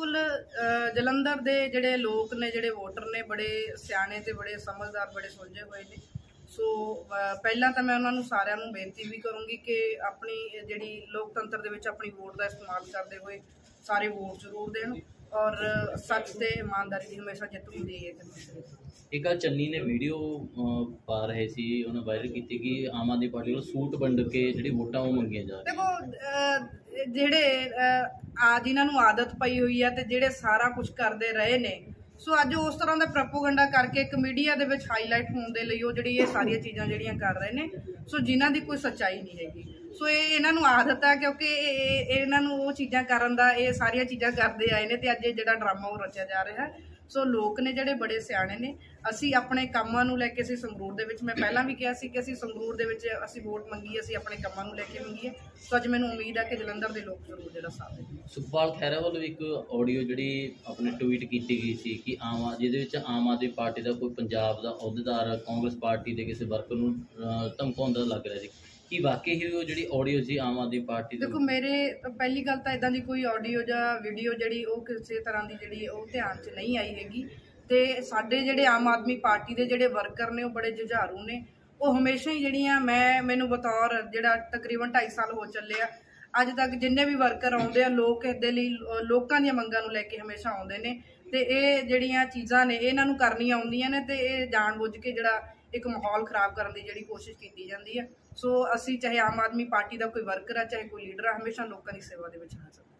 बिल्कुल जलंधर दे जिहड़े लोग ने जिहड़े वोटर ने बड़े सियाणे ते बड़े समझदार बड़े सुलझे हुए ने। सो पहला तो मैं उन्होंने सारिਆਂ ਨੂੰ बेनती भी करूँगी कि अपनी जिहड़ी लोकतंत्र दे विच अपनी वोट का इस्तेमाल करते हुए सारे वोट जरूर देण और सच ते ईमानदारी की हमेशा जित हुंदी है। एक आ चन्नी ने वीडियो पा रहे सी उन्हें वायरल की कि आम आदमी पार्टी को सूट वंड के जिहड़ी वोटां वो मंगियां जा रही। देखो जिहड़े जिन्हां नूं आदत पई हुई है ते जिहड़े सारा कुछ करते रहे ने, सो अज उस तरह का प्रोपोगंडा करके एक मीडिया दे विच हाईलाइट होने दे लई ओह जिहड़ी ये सारियां चीज़ां जिहड़ियां कर रहे ने, सो जिन्हां दी कोई सच्चाई नहीं हैगी। सो ये इन्हां नूं आदत है क्योंकि इन्हां नूं ओह चीज़ां करन दा ये सारियां चीज़ां करदे आए ने ते अज जिहड़ा ड्रामा ओह रचिया जा रहा है। सो लोग ने जिहड़े बड़े सियाणे ने, असी अपने कामां नूं लैके असी संगरूर दे विच मैं पहलां भी कहा सी कि असी संगरूर दे विच असी वोट मंगी, असी अपने कामां नूं लैके मंगी है। सो अज मैनूं उम्मीद है कि जलंधर दे लोग जरूर जिहड़ा साथ देणगे। सुखपाल खैरा वालों एक ऑडियो जिहड़ी अपने ट्वीट की गई सी कि जिहदे विच आम आदमी पार्टी का कोई पंजाब का अहुदेदार कांग्रेस पार्टी के किसी वर्कर नूं धमकाउंदा लग रहा सी कि वाकई ही वो जिहड़ी ऑडियो सी आम आदमी पार्टी देखो मेरे पहली गल तो इदां दी कोई ऑडियो जां वीडियो जिहड़ी ओह किसी तरह की जिहड़ी ओह ध्यान च नहीं आई हैगी। ते साडे जिहड़े आम आदमी पार्टी के जिहड़े वर्कर ने ओह बड़े जुझारू ने। वो हमेशा ही जिहड़ियां मैनूं बतौर जिहड़ा तकरीबन 2.5 साल हो चले आ अज तक जिन्ने भी वर्कर आउंदे आ लोग इहदे लई लोकां दीयां मंगां नूं लैके हमेशा आउंदे ने ते इह जिहड़ियां चीज़ां ने इन्हां नूं करनियां आउंदियां ने ते इह जाण बुੱਝ के जिहड़ा एक माहौल खराब करने की जिहड़ी कोशिश की जाती है। सो असी चाहे आम आदमी पार्टी का कोई वर्कर है चाहे कोई लीडर है, हमेशा लोगों की सेवा दे विच हाज़र।